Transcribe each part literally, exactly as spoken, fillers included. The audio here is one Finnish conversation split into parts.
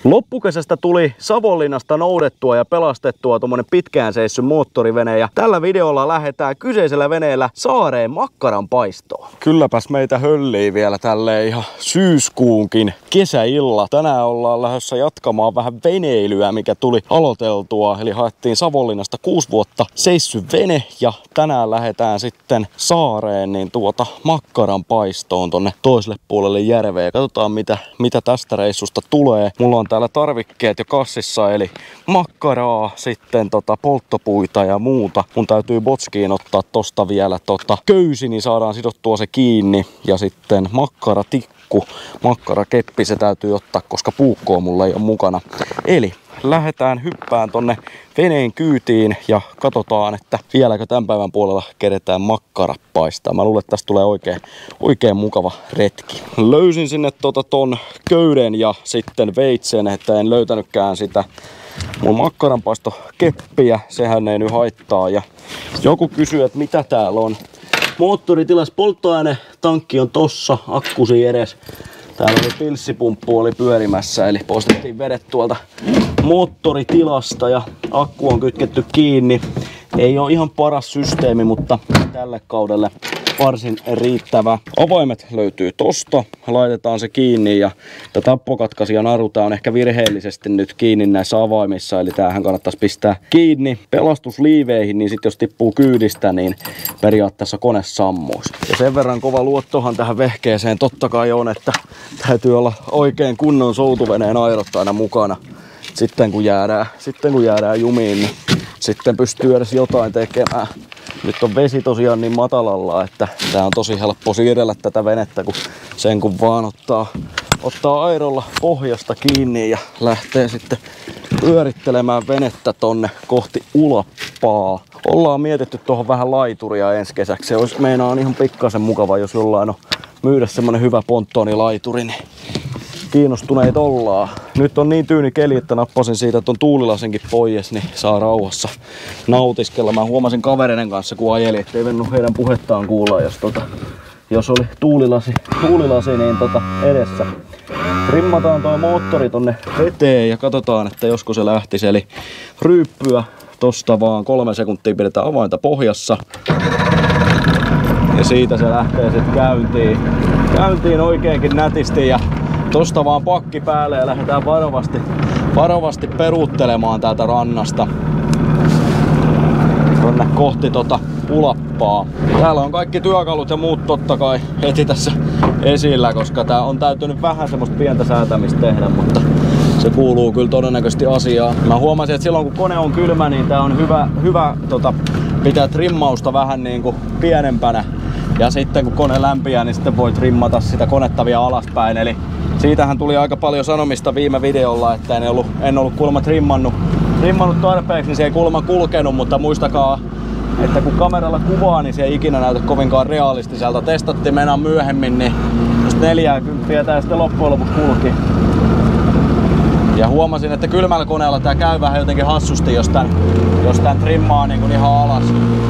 Loppukesästä tuli Savonlinnasta noudettua ja pelastettua tommonen pitkään seissy moottorivene ja tällä videolla lähdetään kyseisellä veneellä saareen makkaranpaistoon. Kylläpäs meitä höllii vielä tälleen ihan syyskuunkin kesäilla. Tänään ollaan lähdössä jatkamaan vähän veneilyä, mikä tuli aloiteltua. Eli haettiin Savonlinnasta kuusi vuotta seissy vene ja tänään lähdetään sitten saareen niin tuota makkaranpaistoon tonne toiselle puolelle järveä. Katsotaan mitä, mitä tästä reissusta tulee. Mulla on täällä tarvikkeet jo kassissa, eli makkaraa, sitten tota polttopuita ja muuta. Mun täytyy botskiin ottaa tosta vielä tota köysi, niin saadaan sidottua se kiinni. Ja sitten makkaratikku, makkarakeppi se täytyy ottaa, koska puukkoa mulla ei ole mukana. Eli lähdetään hyppään tonne veneen kyytiin ja katsotaan, että vieläkö tämän päivän puolella keretään makkara paistaa. Mä luulen, että tästä tulee oikein, oikein mukava retki. Löysin sinne tota ton köyden ja sitten veitsen, että en löytänytkään sitä mun makkaranpaistokeppiä. Sehän ei nyt haittaa. Ja joku kysyy, että mitä täällä on. Moottoritilas, polttoainetankki on tossa, akkusi edes. Täällä oli pilssipumppu oli pyörimässä, eli poistettiin vedet tuolta moottoritilasta ja akku on kytketty kiinni. Ei ole ihan paras systeemi, mutta tälle kaudelle varsin riittävä. Avaimet löytyy tosta, laitetaan se kiinni ja tappokatkaisija naru tää on ehkä virheellisesti nyt kiinni näissä avaimissa, eli tämähän kannattaisi pistää kiinni pelastusliiveihin, niin sit jos tippuu kyydistä, niin periaatteessa kone sammuisi. Ja sen verran kova luottohan tähän vehkeeseen totta kai on, että täytyy olla oikein kunnon soutuveneen airot aina mukana. Sitten kun jäädään, sitten kun jäädään jumiin, niin sitten pystyy edes jotain tekemään. Nyt on vesi tosiaan niin matalalla, että tää on tosi helppo siirrellä tätä venettä, kun sen kun vaan ottaa, ottaa airolla pohjasta kiinni ja lähtee sitten pyörittelemään venettä tonne kohti ulappaa. Ollaan mietitty tuohon vähän laituria ensi kesäksi. Se olisi meinaan ihan pikkasen mukava, jos jollain on myydä semmonen hyvä ponttoonilaituri, niin kiinnostuneita ollaan. Nyt on niin tyyni keli, että nappasin siitä ton tuulilasenkin pois, niin saa rauhassa nautiskella. Mä huomasin kavereiden kanssa, kun ajeli, ettei vennyt heidän puhettaan kuulla, jos, tota, jos oli tuulilasi, tuulilasi niin tota edessä. Trimmataan toi moottori tonne veteen ja katsotaan, että josko se lähtisi. Eli ryyppyä tosta vaan kolme sekuntia pidetään avainta pohjassa. Ja siitä se lähtee sitten käyntiin. Käyntiin oikeinkin nätisti ja tosta vaan pakki päälle ja lähdetään varovasti, varovasti peruuttelemaan täältä rannasta tonne kohti tota ulappaa. Täällä on kaikki työkalut ja muut totta kai heti tässä esillä, koska tää on täytynyt vähän semmoista pientä säätämistä tehdä, mutta se kuuluu kyllä todennäköisesti asiaan. Mä huomasin, että silloin kun kone on kylmä, niin tää on hyvä, hyvä tota, pitää trimmausta vähän niin kuin pienempänä. Ja sitten kun kone lämpiää, niin sitten voi trimmata sitä konetta vielä alaspäin. Eli siitähän tuli aika paljon sanomista viime videolla, että en ollut, en ollut kuulemma trimmannut, trimmannut tarpeeksi, niin se ei kuulemma kulkenut, mutta muistakaa, että kun kameralla kuvaa, niin se ei ikinä näytä kovinkaan realistiselta. Testattiin mennään myöhemmin, niin just neljäkymmentä tää sitten loppujen lopuksi kulki. Ja huomasin, että kylmällä koneella tää käy vähän jotenkin hassusti, jos tän, jos tän trimmaa niin kuin ihan alas.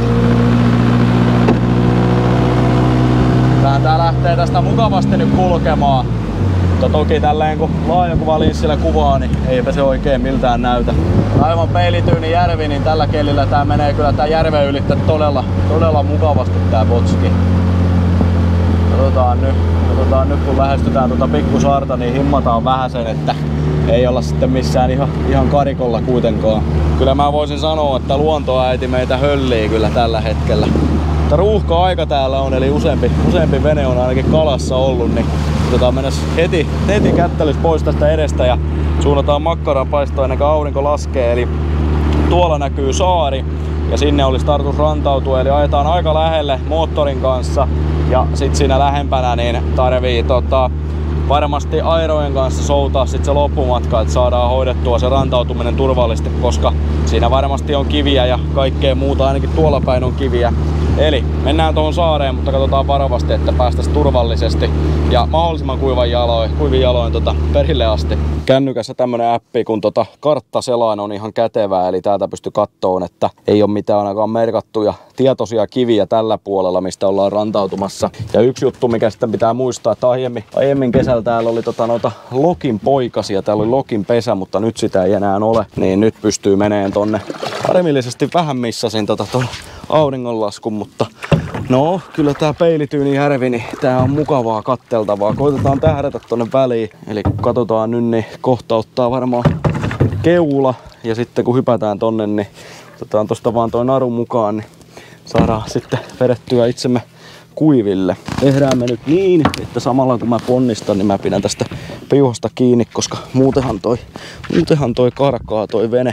Tää lähtee tästä mukavasti nyt kulkemaan. Mutta toki tälleen kun laajakuvalinssillä kuvaa, niin eipä se oikein miltään näytä. Aivan peilityyni järvi, niin tällä kelillä tää menee kyllä tää järven ylittä todella, todella mukavasti tää botski. Katsotaan nyt, katsotaan nyt kun lähestytään tuota pikkusaarta, niin himmataan vähän sen, että ei olla sitten missään ihan, ihan karikolla kuitenkaan. Kyllä mä voisin sanoa, että luontoäiti meitä höllii kyllä tällä hetkellä. Mutta ruuhka-aika täällä on, eli useampi, useampi vene on ainakin kalassa ollut, niin otetaan mennä heti, heti kättelys pois tästä edestä ja suunnataan makkaranpaistoon ennen kuin aurinko laskee. Eli tuolla näkyy saari ja sinne olisi tarkoitus rantautua, eli ajetaan aika lähelle moottorin kanssa ja sit siinä lähempänä niin tarvii tota, varmasti airojen kanssa soutaa sit se loppumatka, että saadaan hoidettua se rantautuminen turvallisesti, koska siinä varmasti on kiviä ja kaikkea muuta, ainakin tuolla päin on kiviä. Eli mennään tuohon saareen, mutta katsotaan varovasti, että päästäisiin turvallisesti ja mahdollisimman kuivan jaloin, kuivin jaloin tota perille asti. Kännykässä tämmönen appi, kun tota karttaselain on ihan kätevää, eli täältä pystyy kattoon, että ei ole mitään ainakaan merkattuja tietoisia kiviä tällä puolella, mistä ollaan rantautumassa. Ja yksi juttu, mikä sitten pitää muistaa, että aiemmin, aiemmin kesällä täällä oli tota noita lokin poikasia, täällä oli lokin pesä, mutta nyt sitä ei enää ole, niin nyt pystyy meneen tonne. Harmillisesti vähän missasin tota ton auringonlaskun, mutta no, kyllä tää peilityyni järvi, niin tää on mukavaa katteltavaa. Koitetaan tähdätä tonne väliin. Eli kun katsotaan nyt, niin kohta ottaa varmaan keula. Ja sitten kun hypätään tonne, niin otetaan tosta vaan toi naru mukaan, niin saadaan sitten vedettyä itsemme kuiville. Tehdään me nyt niin, että samalla kun mä ponnistan, niin mä pidän tästä piuhasta kiinni, koska muutenhan toi, muutenhan toi karkaa toi vene.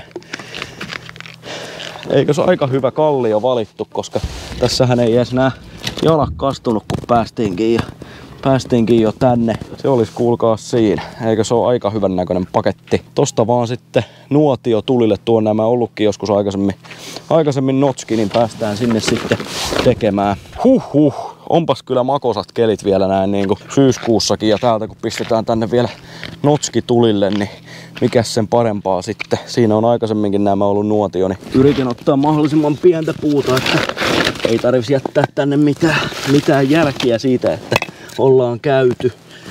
Eikö se aika hyvä kallio valittu, koska tässähän ei edes nää jalat kastunut, kun päästiinkin, ja, päästiinkin jo tänne. Se olisi kuulkaa siinä. Eikö se ole aika hyvän näköinen paketti. Tosta vaan sitten nuotio tulille, tuon nämä ollutkin joskus aikaisemmin, aikaisemmin notski, niin päästään sinne sitten tekemään. Huhhuh, onpas kyllä makosat kelit vielä näin niin kuin syyskuussakin, ja täältä kun pistetään tänne vielä notski tulille, niin mikäs sen parempaa sitten. Siinä on aikaisemminkin nämä ollut nuotio, niin yritin ottaa mahdollisimman pientä puuta, että ei tarvitsisi jättää tänne mitään, mitään jälkiä siitä, että ollaan käyty.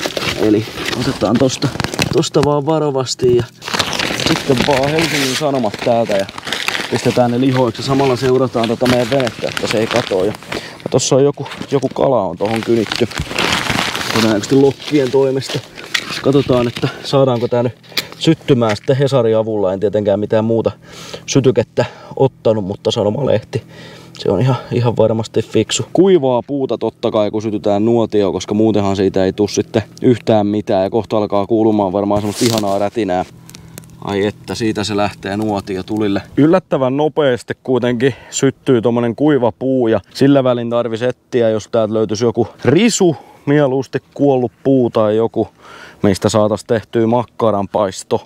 Eli otetaan tosta, tosta vaan varovasti ja sitten vaan Helsingin Sanomat täältä ja pistetään ne lihoiksi. Samalla seurataan tätä meidän venettä, että se ei katoa. Ja tossa on joku, joku kala on tohon kynitty. Todennäköisesti lokkien toimesta. Katsotaan, että saadaanko tää nyt syttymään sitten Hesarin avulla. En tietenkään mitään muuta sytykettä ottanut, mutta sanomalehti. Se on ihan, ihan varmasti fiksu. Kuivaa puuta totta kai, kun sytytään nuotio, koska muutenhan siitä ei tule sitten yhtään mitään. Ja kohta alkaa kuulumaan varmaan semmoista ihanaa rätinää. Ai että, siitä se lähtee nuotio tulille. Yllättävän nopeasti kuitenkin syttyy tommonen kuiva puu ja sillä välin tarvisi etsiä, jos täältä löytyisi joku risu, mieluusti kuollut puu tai joku, mistä saataisiin tehtyä makkaranpaisto.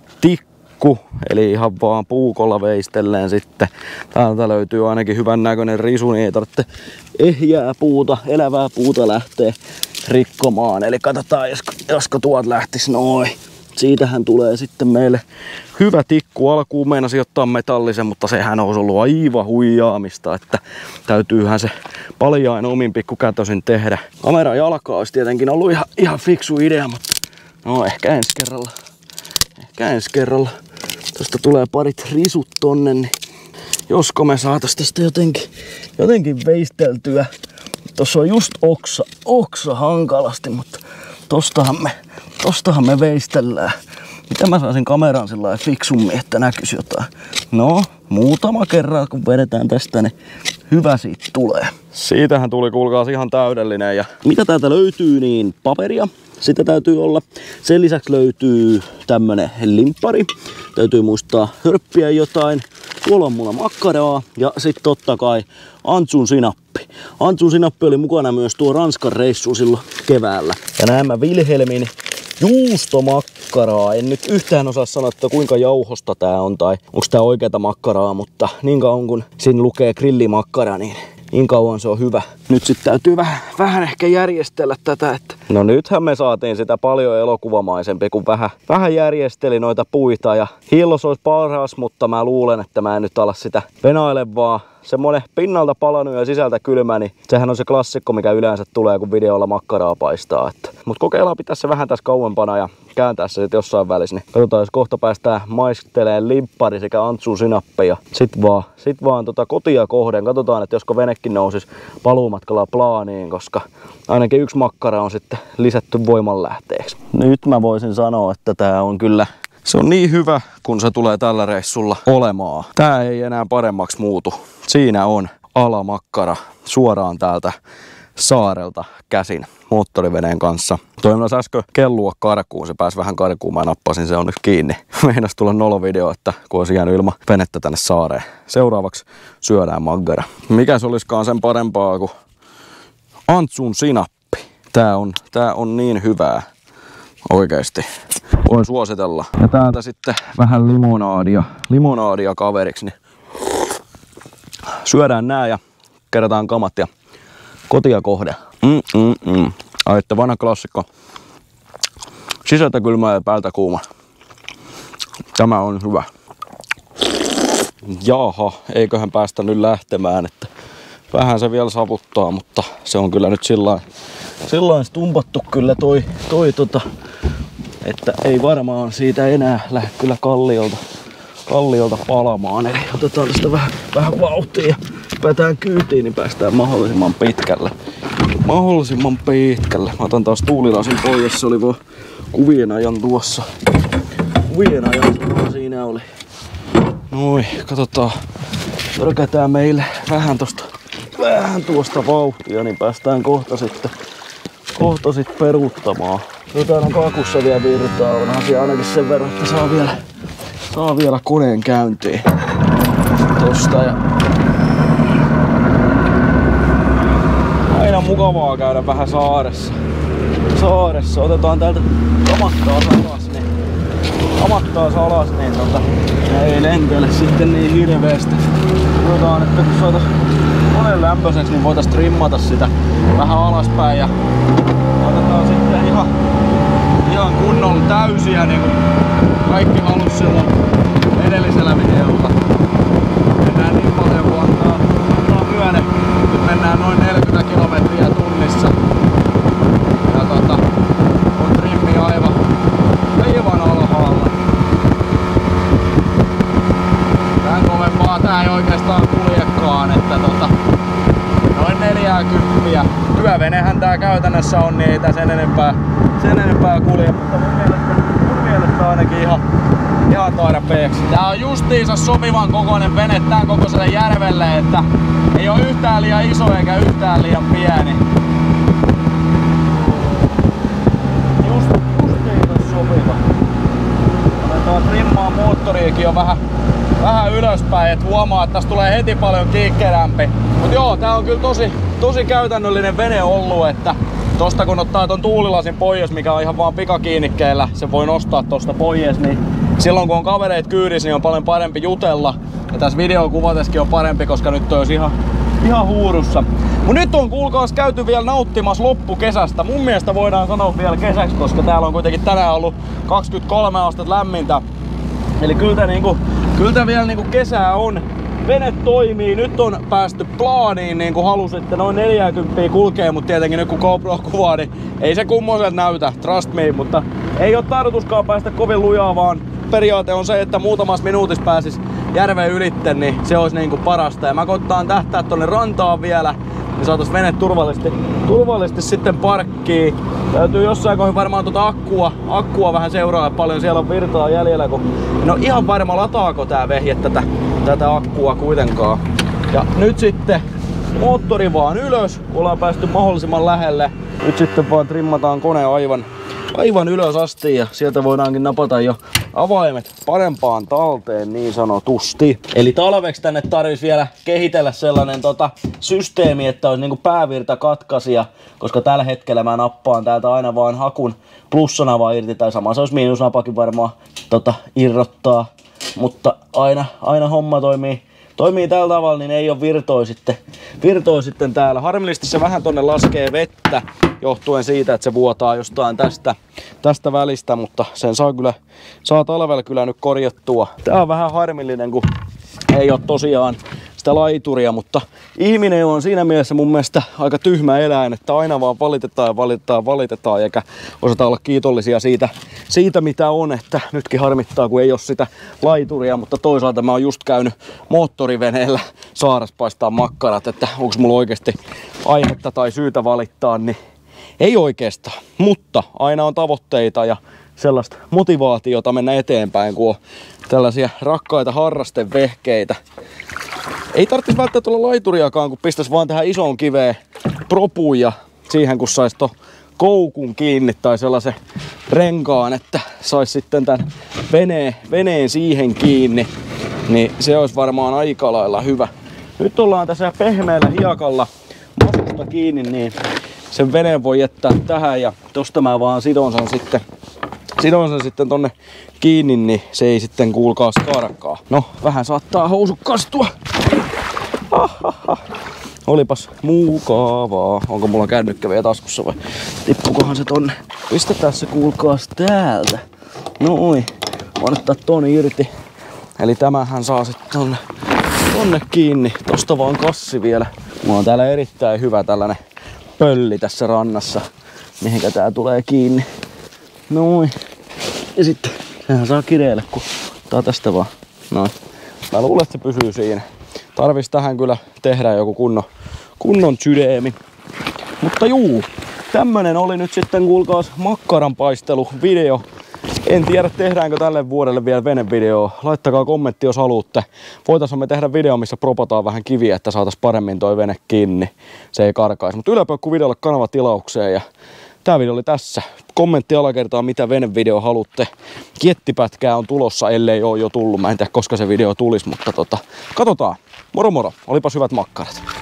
Tikku, eli ihan vaan puukolla veistelleen sitten. Täältä löytyy ainakin hyvän näköinen risu, niin ei tarvitse ehjää puuta, elävää puuta lähteä rikkomaan. Eli katsotaan, josko, josko tuolta lähtisi noin. Siitähän tulee sitten meille hyvä tikku. Alkuun meinasi ottaa metallisen, mutta sehän olisi ollut aivan huijaamista, että täytyyhän se paljain omin pikkukätösin tehdä. Kameran jalka olisi tietenkin ollut ihan, ihan fiksu idea, mutta no ehkä ensi kerralla. Ehkä ensi kerralla. Tuosta tulee parit risut tonne, niin josko me saatais tästä jotenkin, jotenkin veisteltyä. Tossa on just oksa, oksa hankalasti, mutta tostahan me, tostahan me veistellään. Mitä mä saisin kameran sillä fiksummin, että näkyisi jotain? No, muutama kerran kun vedetään tästä, niin hyvä siitä tulee. Siitähän tuli kuulkaas ihan täydellinen. Ja mitä täältä löytyy, niin paperia. Sitä täytyy olla. Sen lisäksi löytyy tämmönen limppari. Täytyy muistaa hörppiä jotain. Kuolonmuna makkaraa ja sitten totta kai Antsun sinappi. Antsun sinappi oli mukana myös tuo Ranskan reissu silloin keväällä. Ja nämä Wilhelmin juustomakkaraa. En nyt yhtään osaa sanoa, että kuinka jauhosta tää on tai onko tää oikeata makkaraa, mutta niin kauan kun siinä lukee grillimakkara, niin niin kauan se on hyvä. Nyt sitten täytyy vähän, vähän ehkä järjestellä tätä. Että no nythän me saatiin sitä paljon elokuvamaisempi, kun vähän, vähän järjesteli noita puita. Ja hiillos olisi paras, mutta mä luulen, että mä en nyt ala sitä venaile vaan. Semmonen pinnalta palanut ja sisältä kylmä, niin sehän on se klassikko, mikä yleensä tulee, kun videolla makkaraa paistaa. Että. Mut kokeillaan pitää se vähän tässä kauempana ja kääntää se sitten jossain välissä. Niin katsotaan, jos kohta päästään maisteleen limppari sekä Antsun sinappi ja sit vaan, sit vaan tota kotia kohden. Katsotaan, että josko venekin nousisi paluumatkalla plaaniin, koska ainakin yksi makkara on sitten lisätty voimanlähteeksi. Nyt mä voisin sanoa, että tää on kyllä, se on niin hyvä, kun se tulee tällä reissulla olemaan. Tää ei enää paremmaksi muutu. Siinä on alamakkara suoraan täältä saarelta käsin moottoriveneen kanssa. Toivoin äsken kellua karkuun, se pääsi vähän karkuun, mä nappasin se onneksi kiinni. Meinas tulla nolovideo, että kun olisi jäänyt ilman venettä tänne saareen. Seuraavaksi syödään maggara. Mikä se olisikaan sen parempaa kuin Antsun sinappi. Tää on, tää on niin hyvää. Oikeesti. Voin suositella. Ja täältä sitten vähän limonaadia, limonaadia kaveriksi. Niin syödään nää ja kerätään kamat ja kotia kohde. Mm, mm, mm. Aitte vanha klassikko. Sisältä kylmää ja päältä kuuma. Tämä on hyvä. Jaha, eiköhän päästä nyt lähtemään, että vähän se vielä savuttaa, mutta se on kyllä nyt sillain, sillain stumpattu kyllä toi, toi tota, että ei varmaan siitä enää lähde kyllä kalliolta, kalliolta palamaan. Eli otetaan tästä vähän, vähän vauhtia ja päätään kyytiin, niin päästään mahdollisimman pitkälle. Mahdollisimman pitkälle. Mä otan taas tuulilasin pois, se oli vaan kuvien ajan tuossa. Kuvien ajan siinä oli. Noin, katsotaan. Törkätään meille vähän tosta, vähän tuosta vauhtia, niin päästään kohta sitten, kohta sitten peruuttamaan. Jotain on kakussa vielä virtaa, on asia ainakin sen verran, että saa vielä, saa vielä koneen käyntiin. Tosta ja aina mukavaa käydä vähän saaressa. Saaressa otetaan täältä kamat taas alas, niin kamat taas alas, niin tota, ei lentele sitten niin hirveästi. Toivotaan, että kun saatais koneen lämpöiseksi, niin voitais trimmata sitä vähän alaspäin ja otetaan sitten ihan, ihan kunnolla täysiä, niin kuin kaikki halus silloin edellisellä videolla. Mennään niin paljon kuin antaa, antaa myöden. Nyt mennään noin neljäkymmentä kilometriä tunnissa. Ja tota, on trimmi aivan, aivan alhaalla. Tän kovempaa tää ei oikeastaan kuljekaan, että tota, noin neljäkymmentä. Työvenehän tää käytännössä on, niin ei tää sen enempää, sen enempää kulje, mutta mun mielestä, mun mielestä ainakin ihan, ihan tarpeeksi. Tää on justiinsa sopivan kokoinen vene tän kokoiselle järvelle, että ei oo yhtään liian iso eikä yhtään liian pieni. Just, justiinsa sopiva. Aletaan trimmaa moottoriikin jo vähän, vähän ylöspäin, et huomaa, että tästä tulee heti paljon kiikkerämpi. Mut joo, tää on kyllä tosi, tosi käytännöllinen vene ollut, että tosta kun ottaa ton tuulilasin pois, mikä on ihan vaan pikakiinnikkeellä, se voi nostaa tosta pois, niin silloin kun on kavereit kyydissä, niin on paljon parempi jutella. Ja tässä videon kuvateskin on parempi, koska nyt olisi ihan, ihan huurussa. Mut nyt on kuulkaas käyty vielä nauttimassa loppukesästä. Mun mielestä voidaan sanoa vielä kesäksi, koska täällä on kuitenkin tänään ollut kaksikymmentäkolme astetta lämmintä. Eli kyllä tää, niinku, kyllä tää vielä niinku kesää on. Vene toimii, nyt on päästy plaaniin niin kuin halusitte, noin neljäkymmentä kulkee, mutta tietenkin nyt kun GoPro kuvaa, niin ei se kummoiselta näytä, trust me, mutta ei ole tarkoituskaan päästä kovin lujaa, vaan periaate on se, että muutamassa minuutissa pääsis järven ylitte, niin se olisi niin kuin parasta. Ja mä koittaan tähtää tonne rantaan vielä, niin saatais vene turvallisesti, turvallisesti sitten parkkiin. Täytyy jossain kohdassa varmaan tuota akkua, akkua vähän seuraa, paljon siellä on virtaa jäljellä, kun en ole ihan varma lataako tää vehje tätä, tätä akkua kuitenkaan. Ja nyt sitten moottori vaan ylös, ollaan päästy mahdollisimman lähelle. Nyt sitten vaan trimmataan kone aivan, aivan ylös asti ja sieltä voidaankin napata jo avaimet parempaan talteen niin sanotusti. Eli talveksi tänne tarvitsisi vielä kehitellä sellainen tota, systeemi, että olisi niinku päävirtakatkaisija, koska tällä hetkellä mä nappaan täältä aina vaan hakun plussanava irti, tai sama se olisi miinusnapakin varmaan tota, irrottaa. Mutta aina, aina homma toimii, toimii tällä tavalla, niin ei ole virtoi sitten, virtoi sitten täällä. Harmillisesti se vähän tonne laskee vettä, johtuen siitä, että se vuotaa jostain tästä, tästä välistä, mutta sen saa kyllä, saa talvella kyllä nyt korjattua. Tää on vähän harmillinen, kun ei ole tosiaan sitä laituria, mutta ihminen on siinä mielessä mun mielestä aika tyhmä eläin, että aina vaan valitetaan ja valitetaan ja valitetaan, eikä osata olla kiitollisia siitä, siitä mitä on, että nytkin harmittaa, kun ei ole sitä laituria, mutta toisaalta mä oon just käynyt moottoriveneellä saaressa paistaa makkarat, että onko mulla oikeasti aihetta tai syytä valittaa, niin ei oikeastaan, mutta aina on tavoitteita ja sellaista motivaatiota mennä eteenpäin, kun on tällaisia rakkaita harrastevehkeitä. Ei tarvitsisi välttämättä olla laituriakaan, kun pistäisi vaan tähän isoon kiveen propuun ja siihen kun saisi to koukun kiinni tai sellaisen renkaan, että saisi sitten tämän veneen, veneen siihen kiinni, niin se olisi varmaan aika lailla hyvä. Nyt ollaan tässä pehmeällä hiekalla masusta kiinni, niin sen veneen voi jättää tähän ja tosta mä vaan sidon sen sitten, sidon sen sitten tonne kiinni, niin se ei sitten kuulkaas karkaa. No, vähän saattaa housut kastua. Olipas mukavaa. Onko mulla kännykkä vielä taskussa vai tippukohan se tonne? Pistetään se kuulkaas täältä. Noin. Voin ottaa ton irti. Eli tämähän saa sitten tonne, tonne kiinni. Tosta vaan kassi vielä. Mulla on täällä erittäin hyvä tällainen pölli tässä rannassa. Mihinkä tää tulee kiinni. Noin. Ja sitten sehän saa kireelle, kun ottaa tästä vaan. Noin. Mä luulen, että se pysyy siinä. Tarvis tähän kyllä tehdä joku kunnon, kunnon sydämi. Mutta juu, tämmönen oli nyt sitten kuulkaas makkaranpaisteluvideo. En tiedä tehdäänkö tälle vuodelle vielä venevideo. Laittakaa kommentti jos haluatte. Voitaisiin me tehdä video missä propataan vähän kiviä, että saatais paremmin toi vene kiinni. Se ei karkaisi. Mutta Yläpöykky videolle kanava tilaukseen ja tää video oli tässä. Kommentti alakertaan mitä venevideo haluatte. Kiettipätkää on tulossa, ellei oo jo tullut. Mä en tiedä koska se video tulisi, mutta tota, katsotaan. Moro moro, olipas hyvät makkarat.